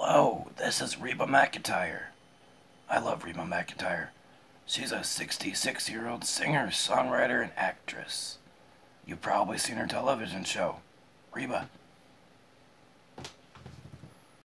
Hello, this is Reba McEntire. I love Reba McEntire. She's a 66-year-old singer, songwriter, and actress. You've probably seen her television show. Reba,